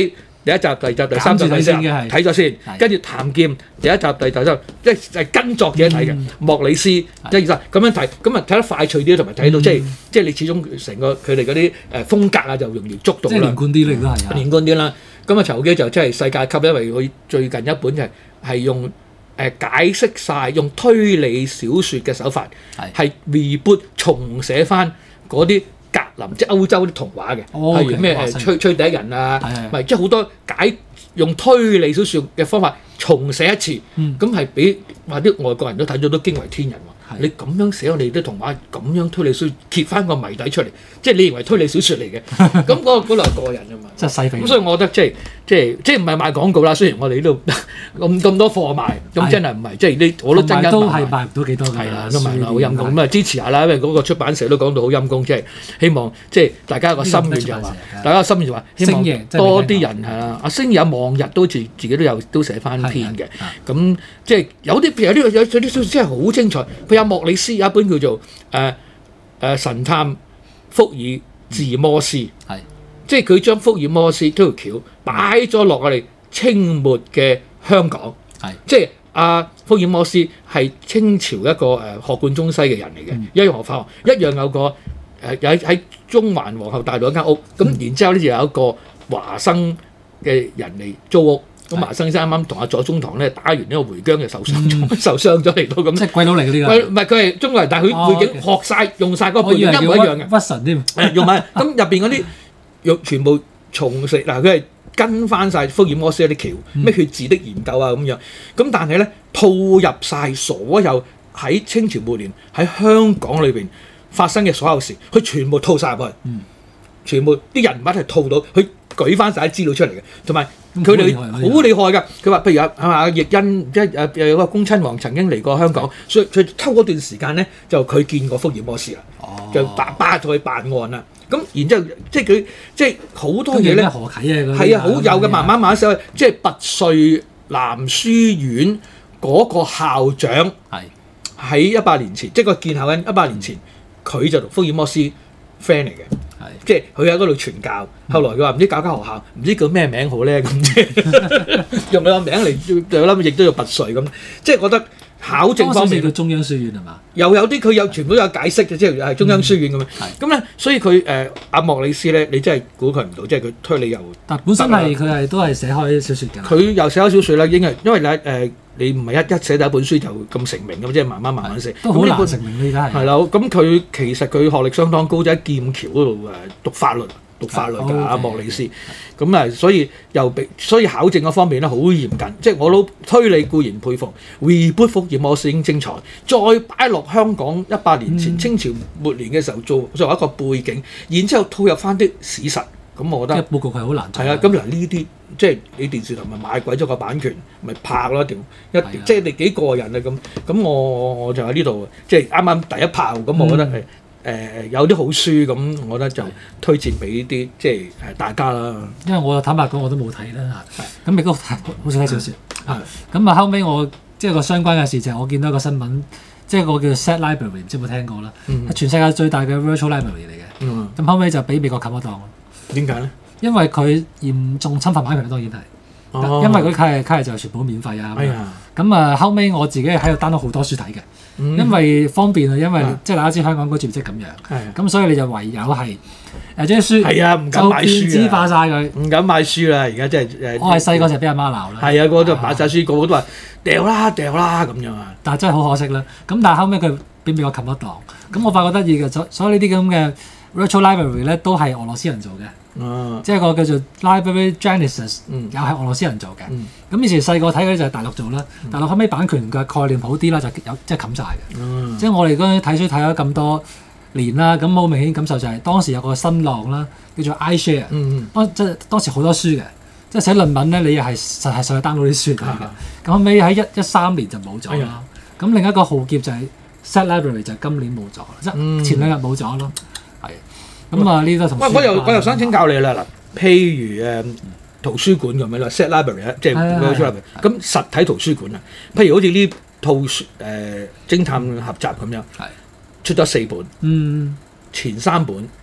第一集、第二集、第三集、第四集睇咗先，跟住譚劍第一集、第第三集，即係係跟作者睇嘅。莫里斯一二三咁樣睇，咁啊睇得快脆啲，同埋睇到即係即係你始終成個佢哋嗰啲誒風格啊，就容易捉到啦。 即係連貫啲嚟都係啊， 連貫啲啦。咁啊，囚機就真係世界級，因為佢最近一本就係係用誒解釋晒，用推理小説嘅手法，係 reboot 重寫翻嗰啲格林即係歐洲啲童話嘅，例如咩誒吹吹笛人啊，咪即係好多解用推理小説嘅方法重寫一次，咁係俾話啲外國人都睇咗都驚為天人喎。你咁樣寫我哋啲童話，咁樣推理小説揭翻個謎底出嚟，即係你認為推理小説嚟嘅，咁嗰個嗰度係個人㗎嘛。 真係細咁所以我覺得即係即係即係唔係賣廣告啦。雖然我哋呢度咁咁多貨賣，咁真係唔係即係呢我都真係都係賣唔到幾多㗎。 係啦，都賣啦，好陰公咁啊！支持下啦，因為嗰個出版社都講到好陰公，即係希望即係大家個心願就話，大家個心願就話希望多啲人係啦。阿星爺望日都自自己都有都寫翻篇嘅，咁即係有啲譬如有啲有有啲小説真係好精彩。佢有莫里斯有一本叫做誒誒、呃呃、神探福爾治摩斯，係即係佢將福爾摩斯條橋擺咗落我哋清末嘅香港，係即係阿福爾摩斯係清朝一個誒學貫中西嘅人嚟嘅，嗯、一樣學法學，一樣有個誒喺喺中環皇后大道一間屋，咁、嗯、然之後咧就有一個華生嘅人嚟租屋。咁華生先啱啱同阿左宗棠咧打完呢個回疆就受傷咗，嗯、受傷咗嚟到咁。即係鬼佬嚟嘅呢個。唔係佢係中國人，但係佢背景學晒、哦、用晒嗰個背景一模一樣嘅。 屈臣添。 用埋咁入邊嗰啲用全部重食嗱，佢係跟翻晒福爾摩斯啲橋，咩血字的研究啊咁樣。咁但係咧套入晒所有喺清朝末年喺香港裏邊發生嘅所有事，佢全部套晒入去。嗯。全部啲人物係套到，佢舉翻晒啲資料出嚟嘅，同埋。佢哋好厲害㗎，佢話譬如啊係嘛，奕欣即係誒有個恭親王曾經嚟過香港，所以佢偷嗰段時間咧就佢見過福爾摩斯啦，哦、就巴巴咗去辦案啦。咁然之後即係佢即係好多嘢咧， 何啟啊， 係啊好有嘅，慢慢慢慢寫，即係拔萃南書院嗰個校長係喺一百年前，即係個建校緊一百年前，佢就同福爾摩斯 friend 嚟嘅。即係佢喺嗰度傳教，後來佢話唔知搞間學校，唔知叫咩名好咧咁，用佢個名嚟就諗亦都要拔萃咁，即係覺得考證方面叫中央書院係嘛？ 又有啲佢有全部都有解釋嘅，即係係中央書院咁樣。咁咧、嗯，所以佢誒阿莫里斯咧，你真係估佢唔到，即係佢推理又。 但本身係佢係都係寫開小説嘅。 佢又寫開小説啦，應該因為咧誒。呃你唔係一一寫第一本書就咁成名咁，即係慢慢慢慢寫。 都好難成名呢家係。 係啦，咁佢其實佢學歷相當高，就喺劍橋嗰度誒讀法律，讀法律㗎阿莫里斯。咁啊，所以又被所以考證嗰方面咧好嚴謹。即係我都推理固然佩服 ，reboot 福爾摩斯已經精彩，再擺落香港一百年前、嗯、清朝末年嘅時候做作為一個背景，然之後套入翻啲史實。咁我覺得佈局係好難做。 係啊，咁嗱呢啲即係你電視台咪買鬼咗個版權，咪拍咯一條一條，即係你幾過癮啊咁。咁我我就喺呢度，即係啱啱第一炮。咁我覺得係誒、嗯呃、有啲好書，咁我覺得就推薦俾啲即係誒大家啦。 因為我坦白講我都冇睇啦嚇，咁亦都好少睇小説。咁啊後尾我即係個相關嘅事就係我見到一個新聞，即係個叫 Set Library， 唔知有冇聽過啦？嗯、全世界最大嘅 Virtual Library 嚟嘅。咁、嗯、後尾就俾美國冚咗檔。 點解咧？因為佢嚴重侵犯版權，當然係，哦、因為嗰啲卡係卡係就全部免費啊。咁啊、哎呀，後尾我自己喺度 download 好多書睇嘅，嗯、因為方便啊。因為、嗯、即係大家知香港嗰個業績咁樣，咁、哎、所以你就唯有係誒將啲書係啊，唔敢買書啊， 電子化晒佢， 唔敢買書啦。而家真係誒， 我係細個就俾阿媽鬧啦。 係啊，嗰度買晒書，個個都話掉啦掉啦咁樣啊。 但係真係好可惜啦。咁但係後尾佢俾美國冚咗檔，咁我發覺得意嘅，所所以呢啲咁嘅 virtual library 咧都係俄羅斯人做嘅。啊、即係個叫做 Library Genesis，嗯、又係俄羅斯人做嘅。咁、嗯、以前細個睇嗰啲就係大陸做啦，嗯、大陸後尾版權嘅概念好啲啦，就有即係冚晒嘅。嗯、即係我哋嗰陣睇書睇咗咁多年啦，咁好明顯感受就係當時有個新浪啦，叫做 iShare、嗯。當即係當時好多書嘅，即係寫論文咧，你又係實係上去 download 啲書睇嘅。咁、啊、後尾喺一一三年就冇咗啦。咁、哎、呀另一個浩劫就係 Set Library 就係今年冇咗，即係、嗯、前兩日冇咗咯。係。咁啊！呢個同喂， 我又我又想請教你啦嗱，譬如誒圖書館咁樣啦 ，set library 即係 virtual library，咁實體圖書館啊，譬如好似呢套誒偵探合集咁樣，出咗四本，嗯，前三本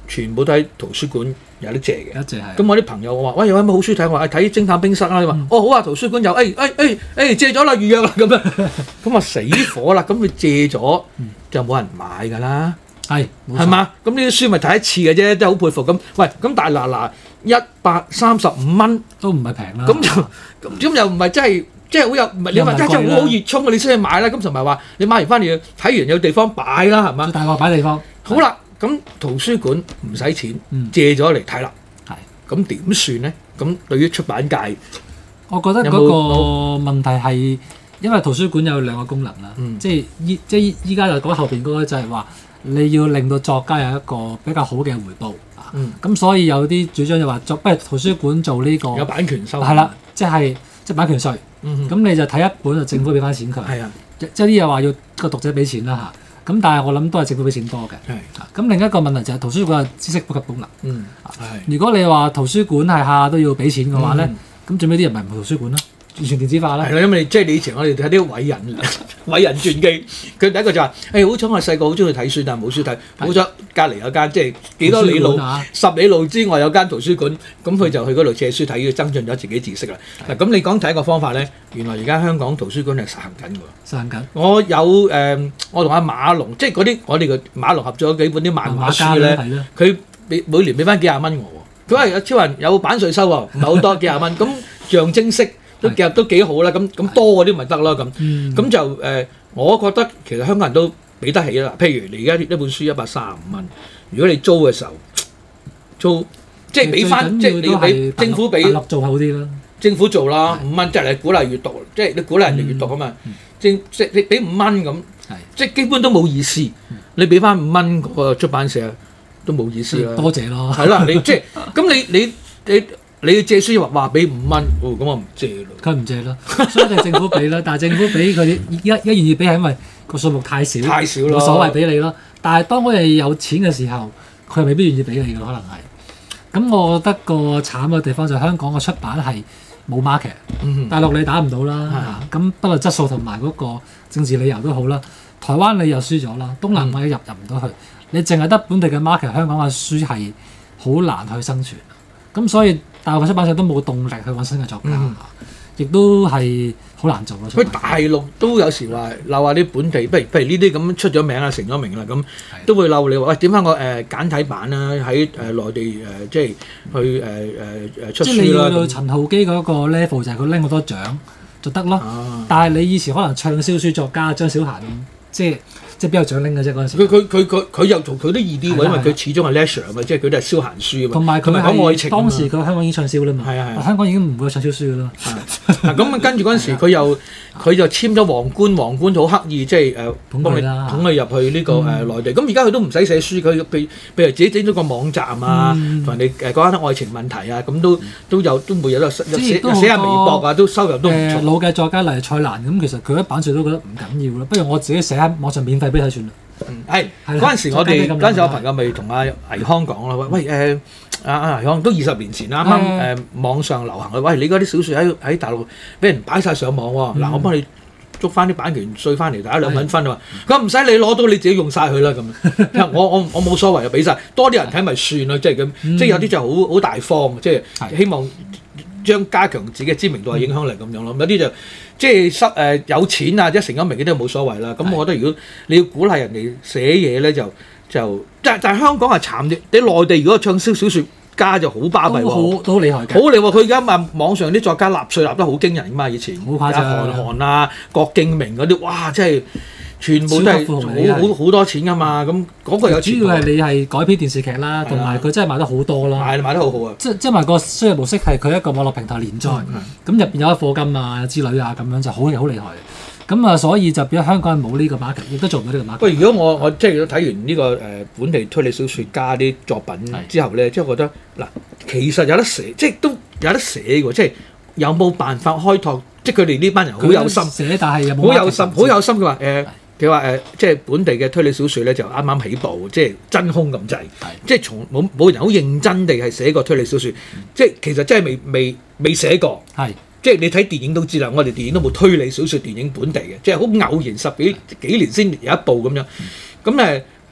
全部都喺圖書館有得借嘅。 一直係。 咁我啲朋友我話：喂，有咩好書睇？我話：睇偵探冰室啦。你話： 嗯哦，好啊，圖書館有，誒誒誒誒借咗啦，預約啦咁樣。咁啊死火啦！咁佢借咗就冇人買㗎啦。 係， 係嘛？咁呢啲書咪睇一次嘅啫，真係好佩服咁。喂，咁大嗱嗱一百三十五蚊都唔係平啦。 咁就咁咁又唔係真係，即係好有唔係你話真係好好熱衷嘅，你先去買啦。咁同埋話你買完翻嚟睇完有地方擺啦，係嘛？ 大鑊擺地方。 好啦，咁圖書館唔使錢， 嗯、 借咗嚟睇啦。 係。 咁點算咧？咁對於出版界， 我覺得嗰個問題係因為圖書館有兩個功能啦， 嗯、 即係依即係依家就講後邊嗰個就係話。你要令到作家有一個比較好嘅回報啊，咁、嗯、所以有啲主張就話作不如圖書館做呢、這個有版權收， 係啦，即係即係版權稅，咁、 嗯、哼你就睇一本就政府俾翻錢佢， 係啊、 嗯，即係啲嘢話要個讀者俾錢啦嚇，咁但係我諗都係政府俾錢多嘅，係，咁另一個問題就係圖書館嘅知識普及功能， 嗯， 如果你話圖書館係下下都要俾錢嘅話咧，咁、嗯、最尾啲人咪唔去圖書館啦。完全電子化啦， 係啦，因為即係你以前我哋睇啲偉人偉人傳記，佢第一個就話：誒、欸，好彩我細個好中意睇書，但係冇書睇。好彩隔離有間即係幾多里路、啊、十里路之外有間圖書館，咁佢就去嗰度借書睇，要增進咗自己知識啦。嗱，咁你講第一個方法咧，原來而家香港圖書館係實行緊㗎喎。實行緊。我有誒、呃，我同阿馬龍，即係嗰啲我哋嘅馬龍合作咗幾本啲漫畫書咧，佢俾每年俾翻幾廿蚊我喎。佢話有超人有版稅收喎，唔係好多幾廿蚊，咁象徵式。都夾都幾好啦，咁咁多嗰啲咪得咯，咁咁、嗯、就誒、呃，我覺得其實香港人都俾得起啦。譬如你而家一本書一百三十五蚊，如果你租嘅時候租，即係俾翻，即係你要俾政府俾做好啲啦。 政府做啦，五蚊即係你鼓勵閱讀，即係你鼓勵人哋閱讀啊嘛。政即係你俾五蚊咁，即係基本都冇意思。嗯、你俾翻五蚊嗰個出版社都冇意思啦。 多謝咯。 係啦，你即係咁你你你。你你你要借書又話話俾五蚊，哦咁我唔借咯。佢唔借咯，所以就政府俾啦。但係政府俾佢而家而家願意俾係因為個數目太少， 太少咯， 冇所謂俾你咯。但係當嗰日有錢嘅時候，佢未必願意俾你嘅，可能係。咁我覺得個慘嘅地方就係香港嘅出版係冇 market，、嗯、大陸你打唔到啦。咁、嗯、不論質素同埋嗰個政治理由都好啦。台灣你又輸咗啦，東南亞入入唔到去，嗯、你淨係得本地嘅 market， 香港嘅書係好難去生存。咁所以大陸嘅出版社都冇動力去揾新嘅作家，亦、嗯、都係好難做咯。 佢大陸都有時話鬧下啲本地，不如譬如呢啲咁出咗名啊、成咗名啦，咁都會鬧你話喂點解個誒簡體版啦喺誒內地誒、呃、即係去誒誒誒出書啦。即係你要到陳浩基嗰個 level 就係佢拎好多獎就得咯。啊、但係你以前可能暢銷書作家張小嫻即係。即係邊有獎拎嘅啫嗰陣時。佢佢佢佢佢又做佢都易啲喎，因為佢始終係 leisure 啊嘛，即係佢都係消閒書啊嘛。 同埋佢講愛情。 當時佢香港已經暢銷啦嘛。係啊係。香港已經唔會有暢銷書㗎啦。嗱咁跟住嗰陣時佢又佢就簽咗皇冠，皇冠好刻意即係誒捧佢捧佢入去呢個誒內地。咁而家佢都唔使寫書，佢譬譬如自己整咗個網站啊，同人哋誒講下啲愛情問題啊，咁都都有都會有得寫寫下微博啊，都收入都唔錯。 老嘅作家例如蔡瀾咁，其實佢一版稅都覺得唔緊要啦，不如我自己寫喺網上免費俾佢算啦。 嗯，係嗰陣時我哋嗰陣時我朋友咪同阿倪匡講啦，喂喂誒，阿阿倪匡都二十年前啱啱誒網上流行，喂你嗰啲小説喺喺大陸俾人擺晒上網喎，嗱我幫你捉翻啲版權稅翻嚟，大家兩蚊分啊嘛，佢唔使你攞到你自己用晒佢啦咁，我我我冇所謂啊，俾晒多啲人睇咪算咯，即係咁，即係有啲就好好大方，即係希望將加強自己嘅知名度嘅影響力咁樣咯，有啲就。即係失誒有錢啊，即係成咗名嗰啲都冇所謂啦。咁我覺得如果你要鼓勵人哋寫嘢咧，就就但但係香港係慘啲。你內地如果暢銷小説家就好巴閉喎， 好都好厲害嘅。 好厲害！佢而家話網上啲作家納稅納得好驚人㗎嘛，以前好誇張。 韓寒啊、郭敬明嗰啲，哇！真係全部都係好好好多錢㗎嘛。咁嗰個有錢。主要係你係改編電視劇啦，同埋佢真係賣得好多啦。 賣賣得好好啊！ 即即係埋個商業模式係佢一個網絡平台連載，咁入邊有一課金啊之類啊，咁樣就好好厲害。咁啊，所以就變咗香港冇呢個 market，亦都做唔到呢個 market。 喂，如果我我即係睇完呢個誒本地推理小説家啲作品之後咧，即係覺得嗱，其實有得寫，即係都有得寫嘅，即係有冇辦法開拓？即係佢哋呢班人好有心寫，但係有冇好有心，好有心。佢話誒，佢話誒，即係本地嘅推理小説咧，就啱啱起步，即係真空咁滯，即係從冇冇人好認真地係寫過推理小説，即係其實真係未未未寫過。係。即係你睇電影都知啦，我哋電影都冇推理小説電影本地嘅，即係好偶然十幾幾年先有一部咁樣。咁誒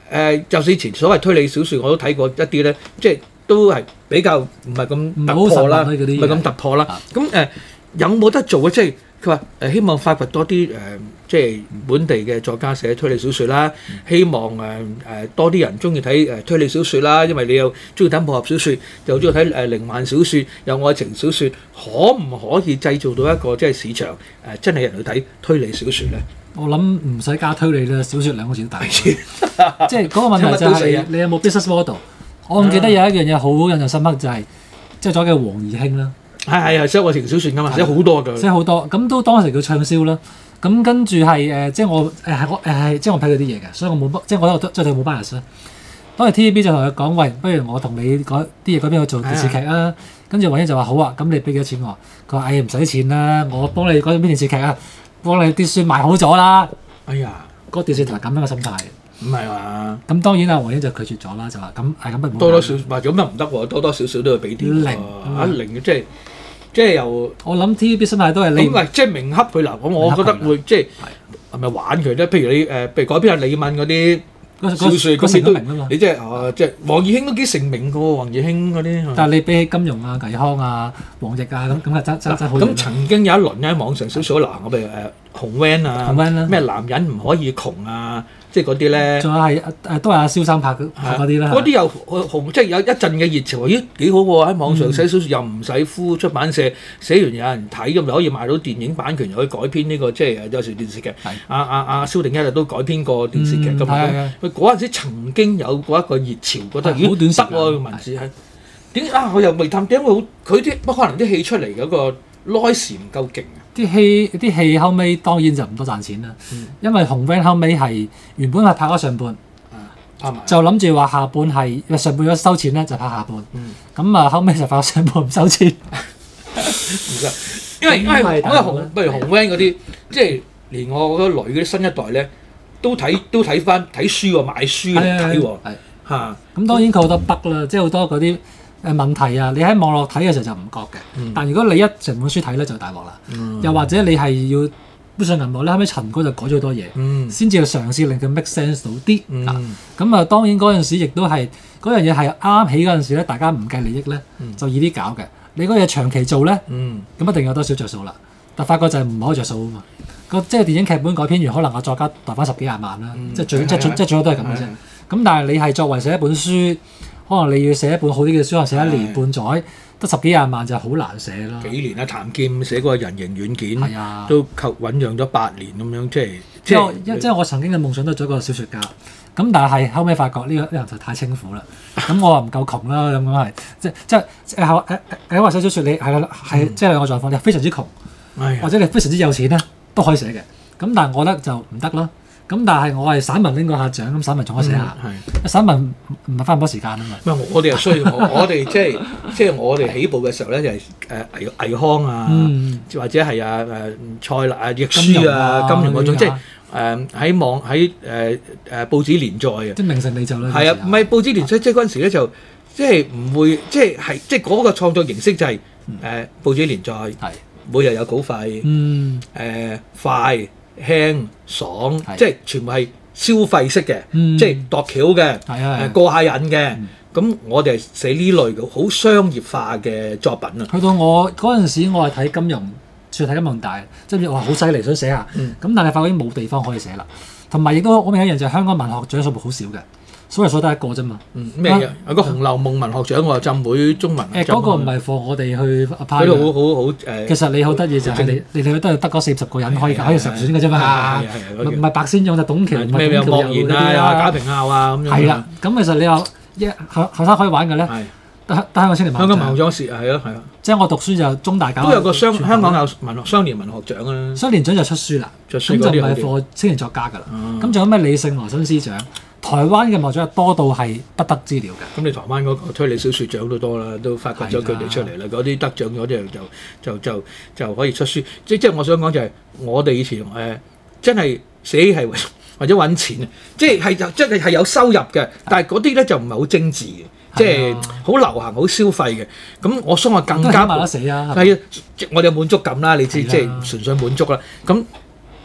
誒，就算以前所謂推理小説，我都睇過一啲咧，即係都係比較唔係咁突破啦，唔係咁突破啦。咁誒有冇得做嘅？即係佢話誒希望發掘多啲誒，即係本地嘅作家寫推理小説啦。希望誒誒多啲人中意睇誒推理小説啦，因為你又中意睇武俠小説，又中意睇誒靈幻小説，有愛情小説，可唔可以製造到一個即係市場誒真係人去睇推理小説咧？ 我諗唔使加推理啦，小説兩個字都大。即係嗰個問題就係你有冇 business model？ 我唔記得有一樣嘢好印象深刻就係即係咗嘅黃義興啦。係係係寫愛情小説㗎嘛，寫好多㗎。 寫好多，咁都當時叫暢銷啦。咁跟住係誒，即係我誒係我誒係即係我睇佢啲嘢嘅，所以我冇即係我覺得即係對冇 bias 啦。當時 T V B 就同佢講：喂，不如我同你改啲嘢改編去做電視劇啊！跟住黃英就話：好啊，咁你俾幾多錢我？佢話：誒唔使錢啦，我幫你改編電視劇啊！幫你啲書賣好咗啦！哎呀，嗰個電視台咁樣嘅心態， 唔係嘛？ 咁當然啦，黃英就拒絕咗啦，就話咁係咁不多多少少，話咁又唔得喎，多多少少都要俾啲零啊零嘅，即係即係又我諗 T V B 心態都係你唔係即係明恰佢嗱，咁我覺得會即係係咪玩佢咧？譬如你誒，譬如改編下李敏嗰啲小説，咁你都你即係啊，即係黃義興都幾成名嘅喎，黃義興嗰啲。但係你比起金庸啊、倪匡啊、黃易啊咁咁啊，爭爭爭好遠。咁曾經有一輪咧喺網上小説嗱，我譬如誒紅 van 啊，咩男人唔可以窮啊，即係嗰啲咧。仲有係誒都係阿蕭生拍拍嗰啲啦。嗰啲又紅，即係有一陣嘅熱潮，咦幾好喎！喺網上寫小説又唔使呼出版社，寫完有人睇咁就可以賣到電影版權，又可以改編呢個即係有時電視劇。阿阿阿蕭定一都改編過電視劇咁樣。佢嗰陣時曾經有過一個熱潮，覺得咦得喎個文字係點啊？我又未探點解會佢啲不可能啲戲出嚟嗰個 noise 唔夠勁啊！ 啲戲啲戲後尾當然就唔多賺錢啦，嗯、因為紅 van 後尾係原本係拍咗上半，嗯、就諗住話下半係上半如果收錢咧就拍下半，咁啊、嗯、後尾就拍咗上半唔收錢。 唔得，因為因為因為紅譬如紅 van 嗰啲，即係連我個女嗰啲新一代咧都睇都睇翻睇書喎，買書嚟睇喎，嚇。咁當然佢好多 bug 啦，即係好多嗰啲。誒問題啊！你喺網絡睇嘅時候就唔覺嘅，嗯、但如果你一成本書睇咧就大鑊啦。嗯、又或者你係要搬上銀幕咧，後尾陳哥就改咗好多嘢，先至、嗯、嘗試令佢 make sense 到啲。咁、嗯、啊，當然嗰陣時亦都係嗰樣嘢係啱起嗰陣時咧，大家唔計利益咧，嗯、就易啲搞嘅。你嗰嘢長期做咧，咁、嗯、一定有多少着數啦。但發覺就係唔可以着數啊嘛。個即係電影劇本改編完，可能我作家代翻十幾廿萬啦，嗯、即係最即係最即係最多都係咁嘅啫。咁但係你係作為寫一本書。可能你要寫一本好啲嘅書，可能寫一年半載，得十幾廿萬就好難寫啦。 幾年啊？譚劍寫個人形軟件， 啊、 都構醖釀咗八年咁樣，即係即係一即係我曾經嘅夢想都係做一個小説家，咁但係後尾發覺呢、呢個呢個就太清苦啦。咁我話唔夠窮啦，咁樣係即即係誒誒誒話寫小説你係啦係即係兩個狀況，你非常之窮， 哎、 或者你非常之有錢咧都可以寫嘅。咁但係我覺得就唔得咯。咁但係我係散文拎過下獎，咁散文仲可以寫下。嗯、散文唔係花咁多時間啊嘛。 唔係我哋又需要我我哋即係即係我哋起步嘅時候咧，就係誒倪倪匡啊，嗯、或者係啊誒蔡瀾啊、亦舒啊、金庸嗰種，即係誒喺網喺誒誒報紙連載啊。即係名成利就啦。 係啊，唔係報紙連載，即係嗰陣時咧就即係唔會即係係即係嗰個創作形式就係、是、誒、呃、報紙連載， 嗯、 每日有稿費，誒、 嗯呃、快。輕爽，即係全部係消費式嘅，即係度橋嘅，誒過下癮嘅。咁我哋係寫呢類嘅好商業化嘅作品啊。 去到我嗰陣時，我係睇金庸，算係睇金庸大，即係話好犀利想寫下。咁但係發覺已經冇地方可以寫啦。同埋亦都好明顯一樣就係香港文學獎數目好少嘅。所謂數得一個啫嘛。 咩嘅？有個《紅樓夢》文學獎喎，浸會中文。 誒嗰個唔係放我哋去派。 嗰度好好好誒。 其實你好得意就係你你哋都係得嗰四十個人可以可以上選嘅啫嘛。唔係白先勇就董橋， 咩咩莫言啊、賈平凹啊咁樣。 係啦，咁其實你話一後後生可以玩嘅咧，得得香港青年文學獎。 香港文學獎是係咯係咯。 即係我讀書就中大搞。 都有個雙香港有文學雙年文學獎啊。 雙年獎就出書啦，咁就唔係課青年作家㗎啦。咁仲有咩李聖羅新詩獎？台灣嘅文學獎多到係不得之了嘅。 咁你台灣嗰個推理小説獎都多啦，都發掘咗佢哋出嚟啦。嗰啲得獎嗰啲就就就就可以出書。即即係我想講就係我哋以前誒、呃、真係寫係或者揾錢啊，即係係就即係係有收入嘅，但係嗰啲咧就唔係好精緻嘅，即係好流行、好消費嘅。咁我想話更加賣得死啊！ 係啊，我哋有滿足感啦，你知即係純粹滿足啦。咁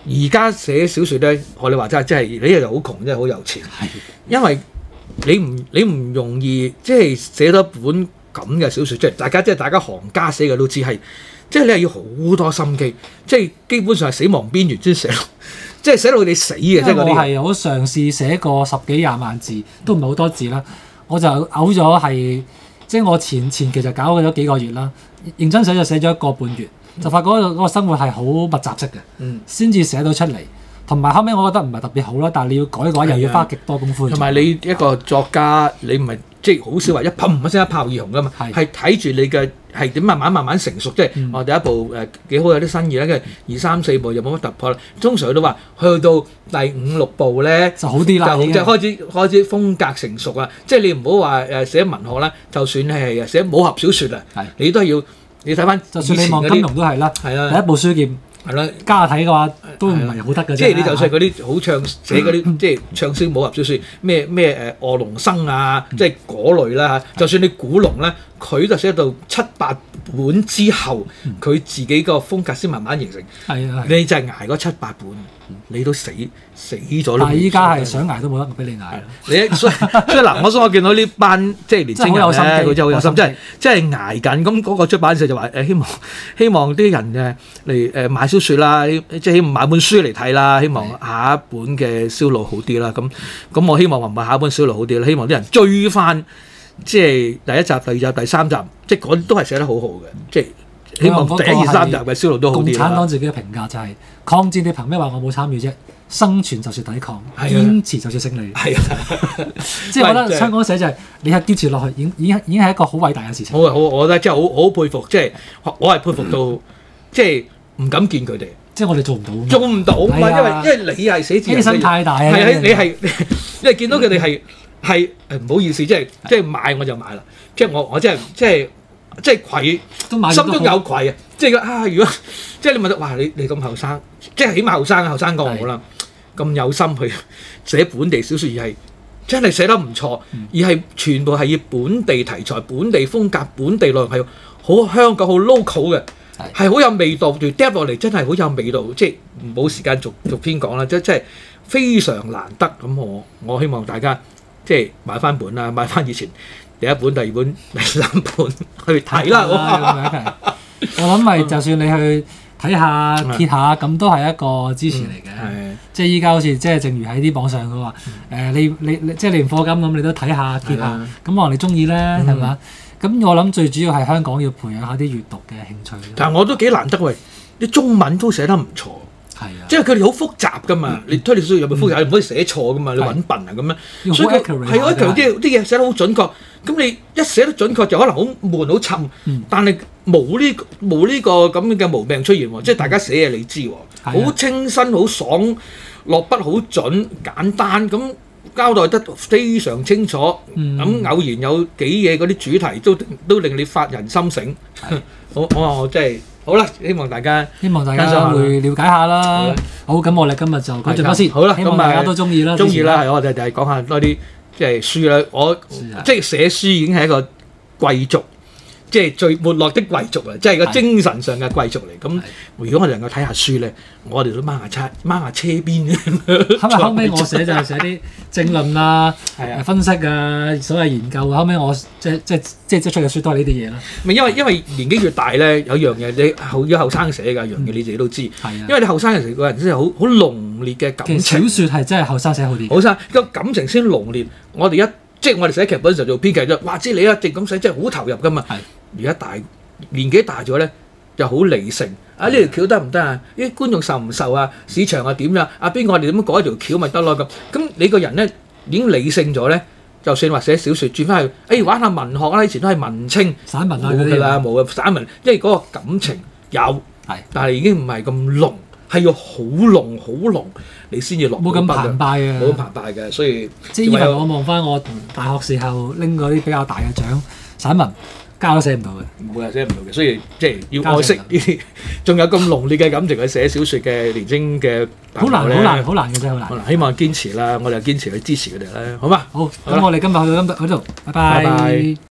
而家寫小説咧，我哋話齋，即係你又好窮，真係好有錢，因為你唔你唔容易即係寫到本咁嘅小説，即係大家即係大家行家寫嘅都知係，即係你係要好多心機，即係基本上係死亡邊緣先寫到，即係寫到佢哋死嘅，即係嗰啲。我係我嘗試寫過十幾廿萬字，都唔係好多字啦，我就嘔咗係，即係我前前期就搞咗幾個月啦，認真寫就寫咗一個半月。就發覺嗰個生活係好密集式嘅，先至、嗯、寫到出嚟。同埋後尾我覺得唔係特別好啦，但係你要改嘅話，又要花極多功夫。同埋你一個作家，你唔係即係好少話一砰一聲一炮而紅噶嘛，係睇住你嘅係點慢慢慢慢成熟。即係我、嗯哦、第一部誒幾好有啲新意啦，跟住二三四部又冇乜突破啦。通常都話去到第五六部咧就好啲啦， 就即係開始開始風格成熟啊！即係你唔好話誒寫文學啦，就算係寫武俠小説啊，的你都係要。你睇翻， 就算你望金庸都係啦，係啦，第一部書劍係啦，加睇嘅話都唔係好得嘅啫。 即係你就算嗰啲好暢寫嗰啲，即係暢銷武俠小説，咩咩誒臥龍生啊，即係嗰類啦嚇。就算你古龍咧，佢就寫到七八本之後，佢自己個風格先慢慢形成。係啊，你就係捱嗰七八本，你都死死咗。但係依家係想捱都冇得俾你捱。你所以所以嗱，我所我見到呢班即係年青人咧，佢真係好有心，即係即係捱緊。咁嗰個出版社就話誒，希望希望啲人誒嚟誒買小説啦，即係希望買本書嚟睇啦，希望下一本嘅銷路好啲啦。咁咁我希望話唔係下一本銷路好啲啦，希望啲人追翻。即係第一集、第二集、第三集，即係嗰啲都係寫得好好嘅。即係希望第一、二、三集嘅銷路都好啲。共產黨自己嘅評價就係、是、抗戰，你憑咩話我冇參與啫？生存就算抵抗，啊、堅持就算勝利。係啊，即係我覺得香港寫就係、是、你係堅持落去，已經已經已經係一個好偉大嘅事情。我我我覺得真係好好佩服，即係我係佩服到即係唔敢見佢哋。即係我哋做唔到，做唔到嘛？因為因為你係寫字，犧牲太大啊！係啊，你係因為見到佢哋係。係誒唔好意思，即係即係買我就買啦，即係我我真係即係即係愧，心中有愧啊！即係啊，如果即係你問到哇，你你咁後生，即係起碼後生後生過我啦，咁有心去寫本地小説，而係真係寫得唔錯，而係全部係以本地題材、本地風格、本地內容係好香港好 local 嘅，係好有味道，條 drop 落嚟真係好有味道，即係冇時間逐逐篇講啦，即係即係非常難得。咁我我希望大家。即係買翻本啦，買翻以前第一本、第二本、第三本去睇啦。我諗咪就算你去睇下、揭下，咁都係一個支持嚟嘅。嗯、即係依家好似即係正如喺啲網上佢話，誒、呃、你你你即係你唔課金咁，你都睇下、揭下，咁可能你中意咧，係嘛？咁我諗最主要係香港要培養下啲閱讀嘅興趣。但係我都幾難得喎，啲中文都寫得唔錯。係啊，即係佢哋好複雜噶嘛，你推理書有冇複雜？你唔可以寫錯噶嘛，你揾笨啊咁樣。所以佢係嗰條啲啲嘢寫得好準確。咁你一寫得準確就可能好悶好沉，但係冇呢冇呢個咁嘅毛病出現喎。即係大家寫嘢你知喎，好清新好爽，落筆好準簡單，咁交代得非常清楚。咁偶然有幾嘢嗰啲主題都都令你發人心醒。我我話我真係。好啦，希望大家希望大家會了解下啦。好，咁我哋今日就講咗先。好啦，希望大家都中意啦。中意啦，係我哋就係講下多啲即係書啦。我即係寫書已經係一個貴族，即係最沒落的貴族啊！即係個精神上嘅貴族嚟。咁如果我哋能夠睇下書咧，我哋都掹下車，掹下車邊。後尾後尾我寫就係寫啲政論啊、分析啊、所謂研究啊。後尾我即即即即出嘅書都係呢啲嘢啦。咪因為因為年紀越大咧，有樣嘢你後要後生寫㗎，樣嘢你自己都知。係啊。因為你後生嘅時候個人真係好好濃烈嘅感情。其實小説係真係後生寫好啲。後生個感情先濃烈，我哋一即係我哋寫劇本嘅時候做編劇啫，哇！知你一直咁寫，真係好投入㗎嘛。係。而家大年紀大咗咧，就好理性。啊，呢條橋得唔得啊？啲觀眾受唔受啊？市場係點呀？啊，邊個我哋點樣改一條橋咪得咯咁？咁你個人咧已經理性咗咧，就算話寫小説轉翻去，誒、哎、玩下文學啦，以前都係文青散文啊嗰啲啦，冇嘅散文，因為嗰個感情有，係，但係已經唔係咁濃，係要好濃好濃，你先至落。冇咁澎湃嘅，冇咁澎湃嘅，所以即係因為我望翻我大學時候拎嗰啲比較大嘅獎散文。交都寫唔到嘅，唔會係寫唔到嘅，所以即係要愛惜呢啲，仲有咁濃烈嘅感情去寫小説嘅年青嘅朋友咧，好難，好難，好難嘅真係好難。希望堅持啦，我哋堅持去支持佢哋啦，好嘛？好，咁我哋今日去到呢度，去到，拜拜。拜拜。